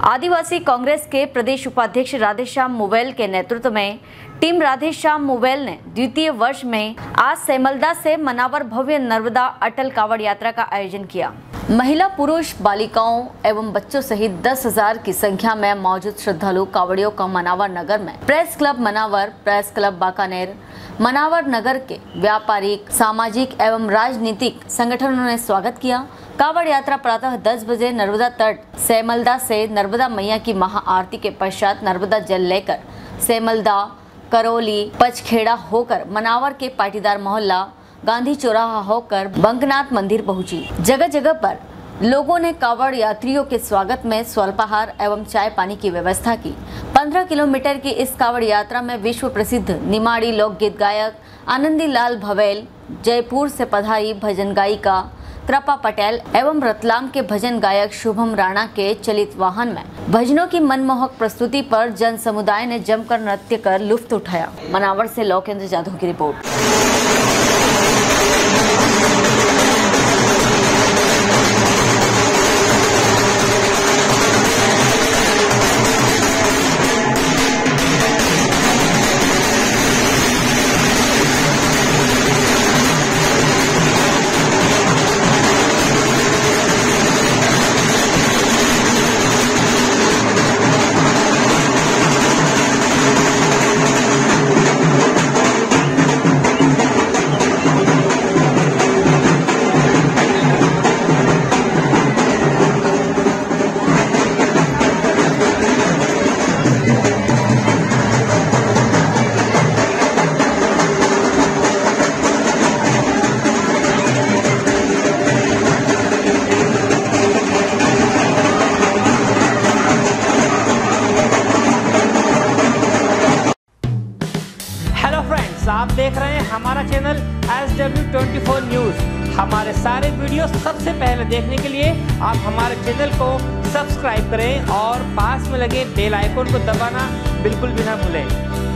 आदिवासी कांग्रेस के प्रदेश उपाध्यक्ष राधेश्याम मुवेल के नेतृत्व में टीम राधेश्याम मुवेल ने द्वितीय वर्ष में आज सेमलदा से मनावर भव्य नर्मदा अटल कावड़ यात्रा का आयोजन किया। महिला, पुरुष, बालिकाओं एवं बच्चों सहित 10,000 की संख्या में मौजूद श्रद्धालु कावड़ियों का मनावर नगर में press club Manawar, press club Bakaner, Manawar नगर के व्यापारिक, सामाजिक एवं राजनीतिक संगठनों ने स्वागत किया। कावड़ यात्रा प्रातः 10 बजे नर्मदा तट सेमलदा से नर्मदा मैया की महाआरती के पश्चात नर्मदा जल लेकर सेमलदा, करौली, पचखेड़ा होकर मनावर के पाटीदार मोहल्ला, गांधी चौराहा होकर बंकनाथ मंदिर पहुंची। जगह जगह पर लोगों ने कावड़ यात्रियों के स्वागत में स्वल्पाहार एवं चाय पानी की व्यवस्था की। 15 किलोमीटर की इस कावड़ यात्रा में विश्व प्रसिद्ध निमाड़ी लोकगीत गायक आनंदी लाल भवेल, जयपुर से पधारी भजन गायिका कृपा पटेल एवं रतलाम के भजन गायक शुभम राणा के चलित वाहन में भजनों की मनमोहक प्रस्तुति पर जन समुदाय ने जमकर नृत्य कर लुत्फ उठाया। मनावर से लोकेंद्र जाधव की रिपोर्ट। आप देख रहे हैं हमारा चैनल SW24 न्यूज़। हमारे सारे वीडियो सबसे पहले देखने के लिए आप हमारे चैनल को सब्सक्राइब करें और पास में लगे बेल आइकन को दबाना बिल्कुल भी ना भूलें।